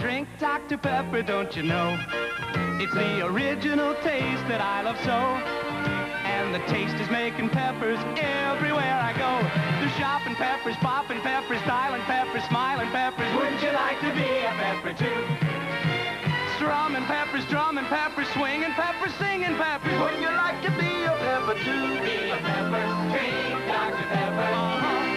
drink Dr. Pepper, don't you know? It's the original taste that I love so. And the taste is making peppers everywhere I go. They're shopping peppers, popping peppers, styling peppers, smiling peppers. Wouldn't you like to be a pepper too? Strumming peppers, drumming peppers, swinging peppers, singing peppers. Wouldn't you like to be a pepper too? Be a pepper, drink Dr. Pepper.